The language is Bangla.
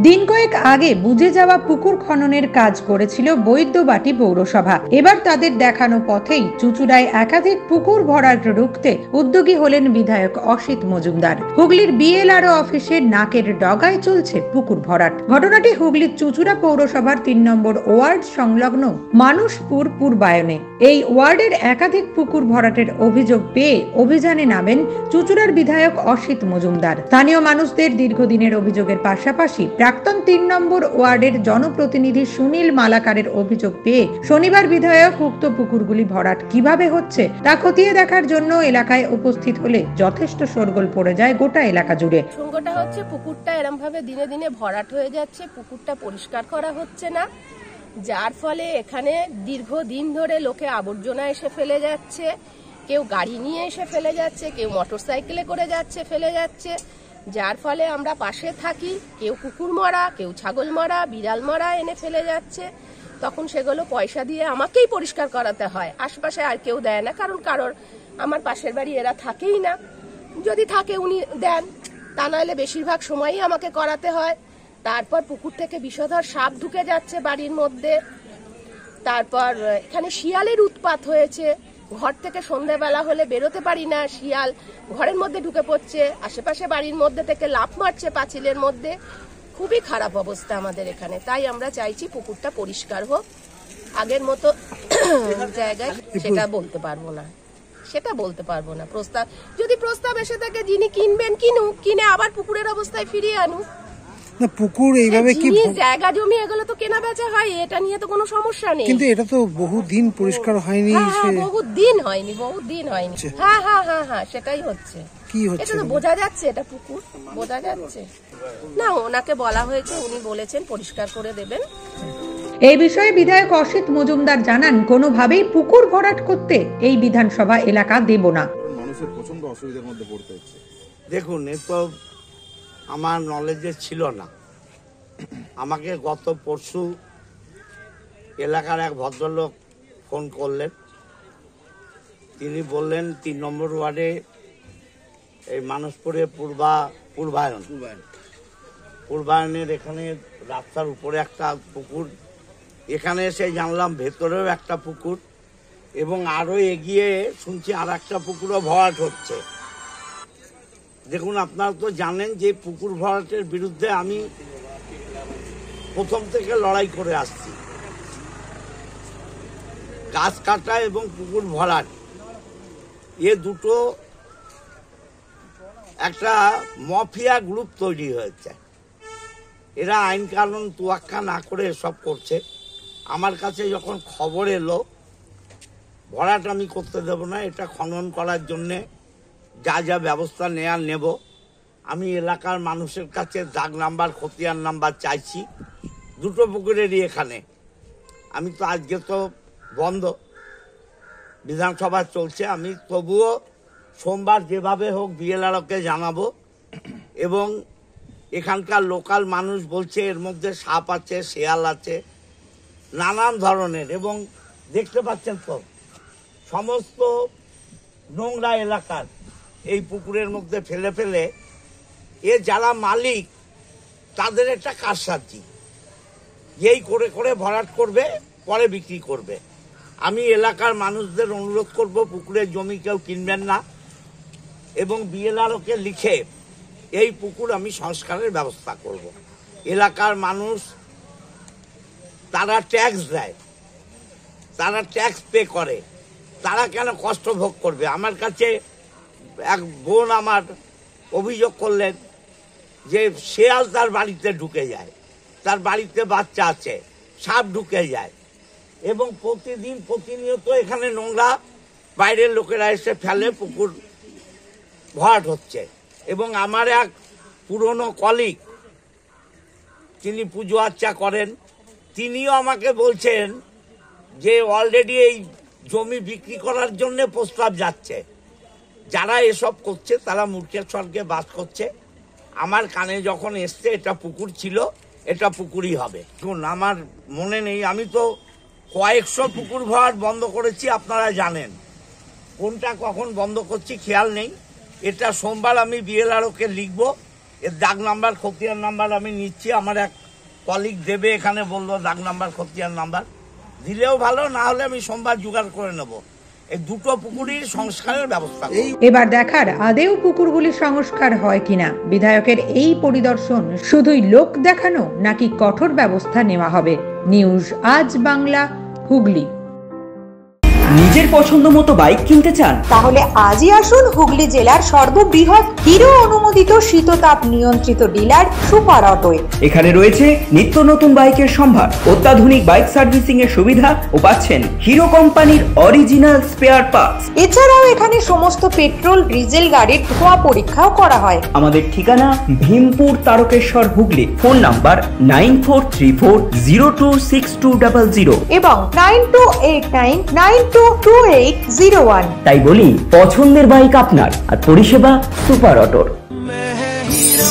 দিন কয়েক আগে বুঝে যাওয়া পুকুর খননের কাজ করেছিল বৈদ্যবাটি পৌরসভা। এবার তাদের দেখানো পথেই চুঁচুড়ায় একাধিক পুকুর ভরাট রুখতে উদ্যোগী হলেন বিধায়ক অসিত মজুমদার। হুগলির বিএলআরও অফিসে নাকের ডগায় চলছে পুকুর ভরাট। ঘটনাটি হুগলির চুঁচুড়া পৌরসভার ৩ নম্বর ওয়ার্ড সংলগ্ন মানুষপুর পূর্বায়নে। এই ওয়ার্ডের একাধিক পুকুর ভরাটের অভিযোগ পেয়ে অভিযানে নামেন চুঁচুড়ার বিধায়ক অসিত মজুমদার। স্থানীয় মানুষদের দীর্ঘদিনের অভিযোগের পাশাপাশি প্রাক্তন ৩ নম্বর ওয়ার্ডের জনপ্রতিনিধি সুনীল মালাকারের অভিযোগ পেয়ে শনিবার বিধায়ক উক্ত পুকুরগুলি ভরাট কিভাবে হচ্ছে তা খতিয়ে দেখার জন্য এলাকায় উপস্থিত হলে যথেষ্ট শোরগোল পড়ে যায় গোটা এলাকা জুড়ে। সঙ্গটা হচ্ছে পুকুরটা এরম ভাবে দিনে দিনে ভরাট হয়ে যাচ্ছে, পুকুরটা পরিষ্কার করা হচ্ছে না, যার ফলে এখানে দীর্ঘদিন ধরে লোকে আবর্জনা এসে ফেলে যাচ্ছে, কেউ গাড়ি নিয়ে এসে ফেলে যাচ্ছে, কেউ মোটরসাইকেলে করে যাচ্ছে ফেলে যাচ্ছে, যার ফলে আমরা পাশে থাকি, কেউ কুকুর মরা, কেউ ছাগল মরা, বিড়াল মরা এনে ফেলে যাচ্ছে। তখন সেগুলো পয়সা দিয়ে আমাকেই পরিষ্কার করাতে হয়, আশপাশে আর কেউ দেয় না, কারণ কারোর আমার পাশের বাড়ি এরা থাকেই না, যদি থাকে উনি দেন, তা নাহলে বেশিরভাগ সময়ই আমাকে করাতে হয়। তারপর পুকুর থেকে বিষধর সাপ ঢুকে যাচ্ছে বাড়ির মধ্যে, তারপর এখানে শিয়ালের উৎপাত হয়েছে, ঘর থেকে সন্ধ্যাবেলা হলে বেরোতে পারি না, শিয়াল ঘরের মধ্যে ঢুকে পড়ছে, আশেপাশে বাড়ির মধ্যে থেকে লাফ মারছে পাঁচিলের মধ্যে, খুবই খারাপ অবস্থা আমাদের এখানে। তাই আমরা চাইছি পুকুরটা পরিষ্কার হোক, আগের মতো জায়গায় সেটা বলতে পারবো না, প্রস্তাব যদি প্রস্তাব এসে থাকে যিনি কিনবেন কিনুক, কিনে আবার পুকুরের অবস্থায় ফিরিয়ে আনুক। না পুকুর এইভাবে কি জায়গা জমি এগুলো তো কেনা বেচা হয়, এটা নিয়ে তো কোনো সমস্যা নেই, কিন্তু এটা তো বহুদিন পরিষ্কার হয়নি। বহুদিন হয়নি। হ্যাঁ সেটাই হচ্ছে। কি হচ্ছে এটা তো বোঝা যাচ্ছে, এটা পুকুর বোঝা যাচ্ছে না। ওনাকে বলা হয়েছে, উনি বলেছেন পরিষ্কার করে দেবেন। এই বিষয়ে বিধায়ক অসিত মজুমদার জানান, কোনোভাবেই পুকুর ভরাট করতে এই বিধানসভা এলাকা দেব না। মানুষের প্রচন্ড অসুবিধার মধ্যে পড়তে হচ্ছে। দেখুন, এ তো আমার নলেজে ছিল না। আমাকে গত পরশু এলাকার এক ভদ্রলোক ফোন করলেন, তিনি বললেন ৩ নম্বর ওয়ার্ডে এই মানুষপুরে পূর্বায়নের এখানে রাস্তার উপরে একটা পুকুর, এখানে এসে জানলাম ভেতরেও একটা পুকুর, এবং আরো এগিয়ে শুনছি আর একটা পুকুরও ভরাট হচ্ছে। দেখুন, আপনারা তো জানেন যে পুকুর ভরাটের বিরুদ্ধে আমি প্রথম থেকে লড়াই করে আসছি। গাছ কাটা এবং পুকুর ভরাট এ দুটো একটা মাফিয়া গ্রুপ তৈরি হয়েছে। এরা আইন কানুন তোয়াক্কা না করে এসব করছে। আমার কাছে যখন খবর এলো, ভরাট আমি করতে দেব না, এটা খনন করার জন্যে যা যা ব্যবস্থা নেব। আমি এলাকার মানুষের কাছে দাগ নাম্বার, খতিয়ান নাম্বার চাইছি দুটো পুকুরেরই এখানে। আমি তো আজকে তো বন্ধ, বিধানসভা চলছে, আমি তবুও সোমবার যেভাবে হোক বিএলআরওকে জানাবো। এবং এখানকার লোকাল মানুষ বলছে এর মধ্যে সাপ আছে, শেয়াল আছে, নানান ধরনের, এবং দেখতে পাচ্ছেন তো সমস্ত নোংরা এলাকার এই পুকুরের মধ্যে ফেলে ফেলে এ যারা মালিক তাদের একটা কারসাজি, এই করে করে ভরাট করবে, পরে বিক্রি করবে। আমি এলাকার মানুষদের অনুরোধ করব, পুকুরের জমি কেউ কিনবেন না, এবং বিএলআরওকে লিখে এই পুকুর আমি সংস্কারের ব্যবস্থা করব। এলাকার মানুষ তারা ট্যাক্স দেয়, তারা ট্যাক্স পে করে, তারা কেন কষ্ট ভোগ করবে? আমার কাছে এক বোন আমার অভিযোগ করলেন যে শেয়াল তার বাড়িতে ঢুকে যায়, তার বাড়িতে বাচ্চা আছে, সাপ ঢুকে যায়, এবং প্রতিনিয়ত এখানে নোংরা বাইরের লোকেরা এসে ফেলে, পুকুর ভরাট হচ্ছে। এবং আমার এক পুরনো কলিগ, তিনি পুজো আর্চা করেন, তিনিও আমাকে বলছেন যে অলরেডি এই জমি বিক্রি করার জন্য প্রস্তাব যাচ্ছে। যারা এসব করছে তারা মূর্খের স্বর্গে বাস করছে। আমার কানে যখন এসছে এটা পুকুর ছিল, এটা পুকুরই হবে। এখন আমার মনে নেই, আমি তো কয়েকশো পুকুর ভরাট বন্ধ করেছি, আপনারা জানেন, কোনটা কখন বন্ধ করছি খেয়াল নেই। এটা সোমবার আমি বিএলআরওকে লিখব, এর দাগ নাম্বার খতিয়ান নাম্বার আমি নিচ্ছি, আমার এক কলিগ দেবে এখানে, বললো দাগ নাম্বার খতিয়ান নাম্বার দিলেও ভালো, না হলে আমি সোমবার জোগাড় করে নেব। এই দুটো পুকুরই সংস্কারের ব্যবস্থা করব। এবার দেখার আদেও পুকুরগুলি সংস্কার হয় কিনা। বিধায়কের এই পরিদর্শন শুধুই লোক দেখানো নাকি কঠোর ব্যবস্থা নেওয়া হবে। নিউজ আজ বাংলা, হুগলি। নিজের পছন্দ মতো বাইক কিনতে চান? তাহলে আজই আসুন হুগলি জেলার সর্ববৃহৎ হিরো অনুমোদিত শীততাপ নিয়ন্ত্রিত ডিলার সুপার অটোয়। এখানে রয়েছে নিত্য নতুন বাইকের সম্ভার, অত্যাধুনিক বাইক সার্ভিসিং এর সুবিধা ও পাচ্ছেন হিরো কোম্পানির অরিজিনাল স্পেয়ার পার্টস। এছাড়াও এখানে সমস্ত পেট্রোল ডিজেল গাড়ির ধোঁয়া পরীক্ষাও করা হয়। আমাদের ঠিকানা ভীমপুর তারকেশ্বর, হুগলি। ফোন নাম্বার 9434026200 এবং 9289922801। তাই বলি, পছন্দের বাইক আপনার আর পরিষেবা সুপার অটোর।